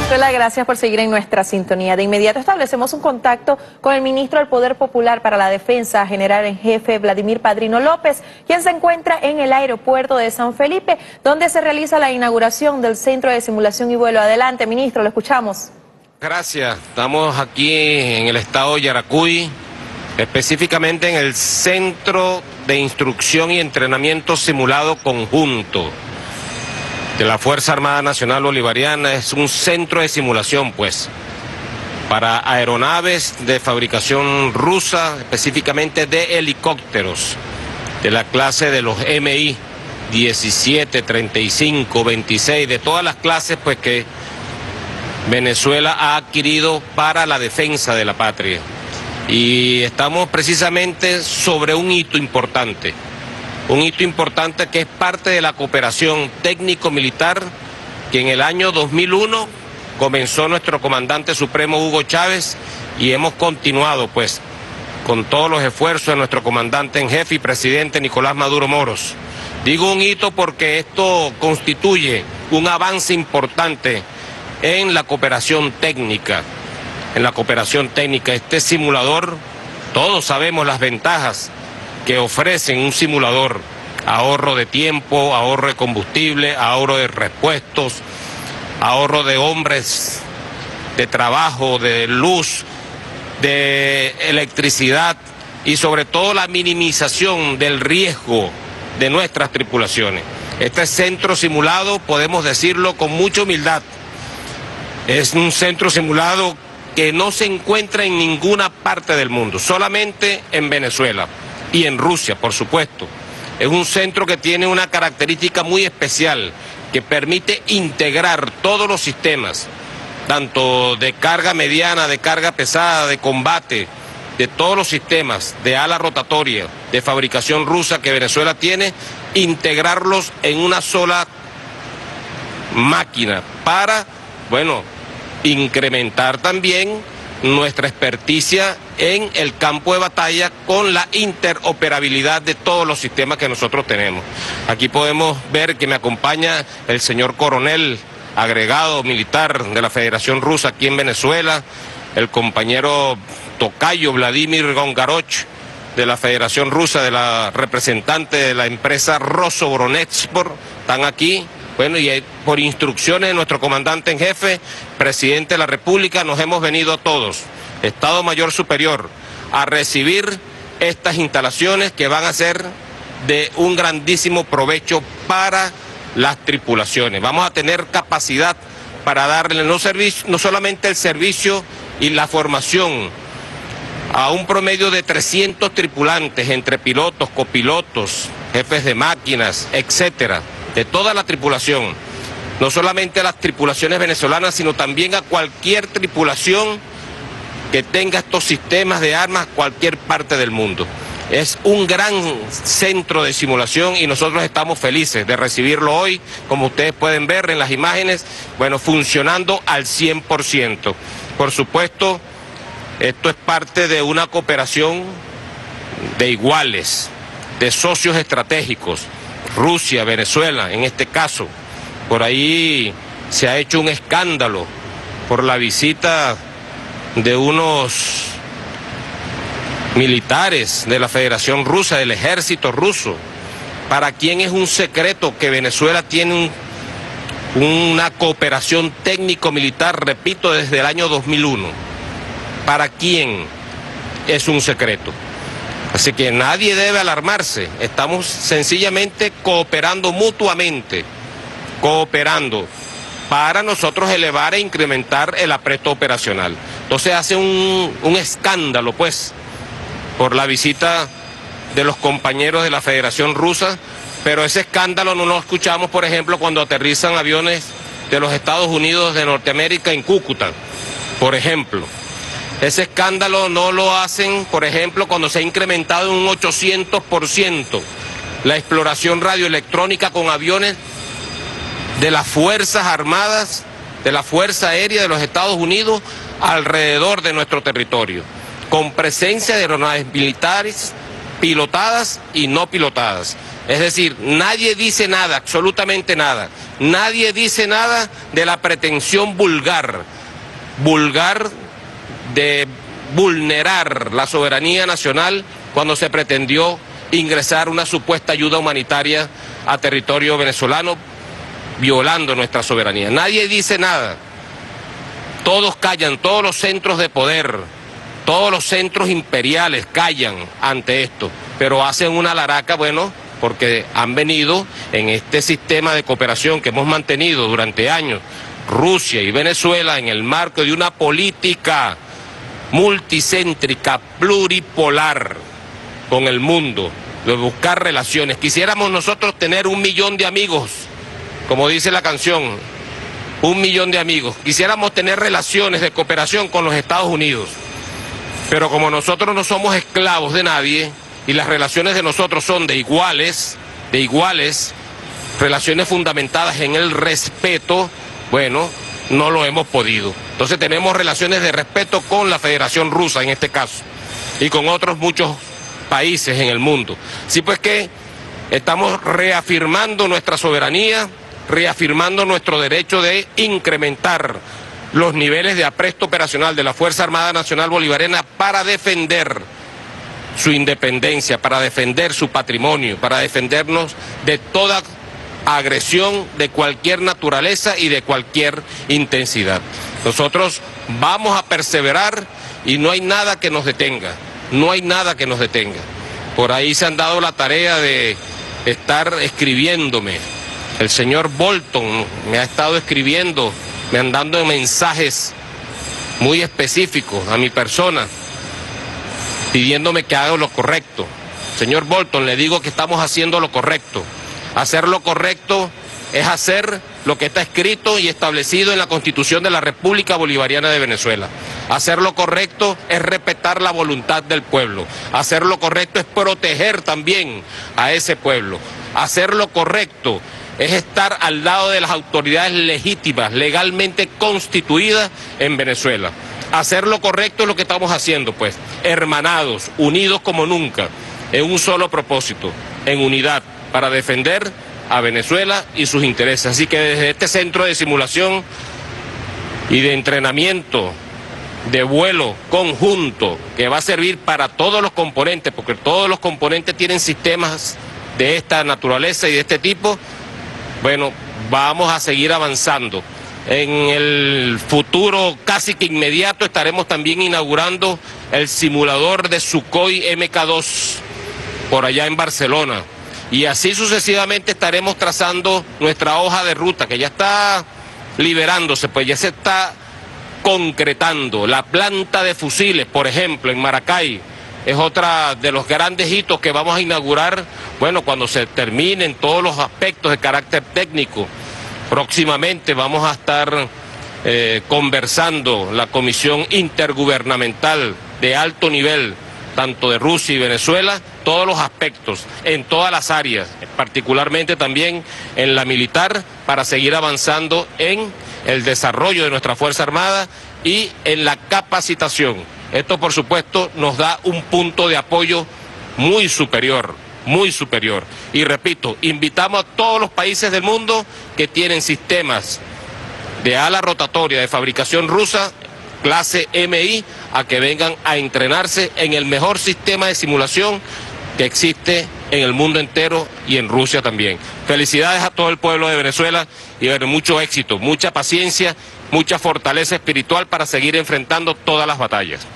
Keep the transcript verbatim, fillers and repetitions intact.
Hola, gracias por seguir en nuestra sintonía. De inmediato establecemos un contacto con el ministro del Poder Popular para la Defensa, general en jefe Vladimir Padrino López, quien se encuentra en el aeropuerto de San Felipe, donde se realiza la inauguración del Centro de Simulación y Vuelo. Adelante, ministro, lo escuchamos. Gracias. Estamos aquí en el estado de Yaracuy, específicamente en el Centro de Instrucción y Entrenamiento Simulado Conjunto de la Fuerza Armada Nacional Bolivariana. Es un centro de simulación, pues, para aeronaves de fabricación rusa, específicamente de helicópteros, de la clase de los M I diecisiete, treinta y cinco, veintiséis, de todas las clases, pues, que Venezuela ha adquirido para la defensa de la patria. Y estamos precisamente sobre un hito importante. Un hito importante que es parte de la cooperación técnico-militar que en el año dos mil uno comenzó nuestro comandante supremo Hugo Chávez, y hemos continuado, pues, con todos los esfuerzos de nuestro comandante en jefe y presidente Nicolás Maduro Moros. Digo un hito porque esto constituye un avance importante en la cooperación técnica. En la cooperación técnica, este simulador, todos sabemos las ventajas que ofrecen un simulador: ahorro de tiempo, ahorro de combustible, ahorro de repuestos, ahorro de hombres de trabajo, de luz, de electricidad y sobre todo la minimización del riesgo de nuestras tripulaciones. Este centro simulado, podemos decirlo con mucha humildad, es un centro simulado que no se encuentra en ninguna parte del mundo, solamente en Venezuela y en Rusia, por supuesto. Es un centro que tiene una característica muy especial, que permite integrar todos los sistemas, tanto de carga mediana, de carga pesada, de combate, de todos los sistemas de ala rotatoria, de fabricación rusa que Venezuela tiene, integrarlos en una sola máquina para, bueno, incrementar también nuestra experticia en el campo de batalla con la interoperabilidad de todos los sistemas que nosotros tenemos. Aquí podemos ver que me acompaña el señor coronel agregado militar de la Federación Rusa aquí en Venezuela, el compañero tocayo Vladimir Gongaroch de la Federación Rusa, de la representante de la empresa Rosobronexport, están aquí. Bueno, y por instrucciones de nuestro comandante en jefe, presidente de la República, nos hemos venido todos, Estado Mayor Superior, a recibir estas instalaciones que van a ser de un grandísimo provecho para las tripulaciones. Vamos a tener capacidad para darle no, servicio, no solamente el servicio y la formación a un promedio de trescientos tripulantes, entre pilotos, copilotos, jefes de máquinas, etcétera, de toda la tripulación, no solamente a las tripulaciones venezolanas, sino también a cualquier tripulación que tenga estos sistemas de armas, cualquier parte del mundo. Es un gran centro de simulación y nosotros estamos felices de recibirlo hoy, como ustedes pueden ver en las imágenes, bueno, funcionando al cien por ciento. Por supuesto, esto es parte de una cooperación de iguales, de socios estratégicos. Rusia, Venezuela, en este caso. Por ahí se ha hecho un escándalo por la visita de unos militares de la Federación Rusa, del ejército ruso, para quien es un secreto que Venezuela tiene un, una cooperación técnico-militar, repito, desde el año dos mil uno. ¿Para quién es un secreto? Así que nadie debe alarmarse, estamos sencillamente cooperando mutuamente, cooperando para nosotros elevar e incrementar el apresto operacional. Entonces hace un, un escándalo, pues, por la visita de los compañeros de la Federación Rusa, pero ese escándalo no lo escuchamos, por ejemplo, cuando aterrizan aviones de los Estados Unidos de Norteamérica en Cúcuta, por ejemplo. Ese escándalo no lo hacen, por ejemplo, cuando se ha incrementado en un ochocientos por ciento la exploración radioelectrónica con aviones de las Fuerzas Armadas, de la Fuerza Aérea de los Estados Unidos alrededor de nuestro territorio, con presencia de aeronaves militares pilotadas y no pilotadas. Es decir, nadie dice nada, absolutamente nada. Nadie dice nada de la pretensión vulgar, vulgar de vulnerar la soberanía nacional cuando se pretendió ingresar una supuesta ayuda humanitaria a territorio venezolano, violando nuestra soberanía. Nadie dice nada. Todos callan, todos los centros de poder, todos los centros imperiales callan ante esto, pero hacen una laraca, bueno, porque han venido en este sistema de cooperación que hemos mantenido durante años, Rusia y Venezuela, en el marco de una política multicéntrica, pluripolar con el mundo, de buscar relaciones. Quisiéramos nosotros tener un millón de amigos, como dice la canción, un millón de amigos. Quisiéramos tener relaciones de cooperación con los Estados Unidos, pero como nosotros no somos esclavos de nadie y las relaciones de nosotros son de iguales, de iguales, relaciones fundamentadas en el respeto, bueno, no lo hemos podido. Entonces tenemos relaciones de respeto con la Federación Rusa en este caso y con otros muchos países en el mundo. Así pues que estamos reafirmando nuestra soberanía, reafirmando nuestro derecho de incrementar los niveles de apresto operacional de la Fuerza Armada Nacional Bolivariana para defender su independencia, para defender su patrimonio, para defendernos de toda agresión de cualquier naturaleza y de cualquier intensidad. Nosotros vamos a perseverar y no hay nada que nos detenga, no hay nada que nos detenga. Por ahí se han dado la tarea de estar escribiéndome. El señor Bolton me ha estado escribiendo, me han dado mensajes muy específicos a mi persona, pidiéndome que haga lo correcto. Señor Bolton, le digo que estamos haciendo lo correcto. Hacer lo correcto es hacer lo que está escrito y establecido en la Constitución de la República Bolivariana de Venezuela. Hacer lo correcto es respetar la voluntad del pueblo. Hacer lo correcto es proteger también a ese pueblo. Hacer lo correcto es estar al lado de las autoridades legítimas, legalmente constituidas en Venezuela. Hacer lo correcto es lo que estamos haciendo, pues, hermanados, unidos como nunca, en un solo propósito, en unidad, para defender a Venezuela y sus intereses. Así que desde este centro de simulación y de entrenamiento, de vuelo conjunto, que va a servir para todos los componentes, porque todos los componentes tienen sistemas de esta naturaleza y de este tipo, bueno, vamos a seguir avanzando. En el futuro casi que inmediato estaremos también inaugurando el simulador de Sukhoi M K dos por allá en Barcelona. Y así sucesivamente estaremos trazando nuestra hoja de ruta, que ya está liberándose, pues ya se está concretando. La planta de fusiles, por ejemplo, en Maracay, es otra de los grandes hitos que vamos a inaugurar, bueno, cuando se terminen todos los aspectos de carácter técnico. Próximamente vamos a estar eh, conversando la Comisión Intergubernamental de alto nivel, tanto de Rusia y Venezuela, todos los aspectos, en todas las áreas, particularmente también en la militar, para seguir avanzando en el desarrollo de nuestra Fuerza Armada y en la capacitación. Esto, por supuesto, nos da un punto de apoyo muy superior, muy superior. Y repito, invitamos a todos los países del mundo que tienen sistemas de ala rotatoria de fabricación rusa, clase M I, a que vengan a entrenarse en el mejor sistema de simulación que existe en el mundo entero y en Rusia también. Felicidades a todo el pueblo de Venezuela y mucho éxito, mucha paciencia, mucha fortaleza espiritual para seguir enfrentando todas las batallas.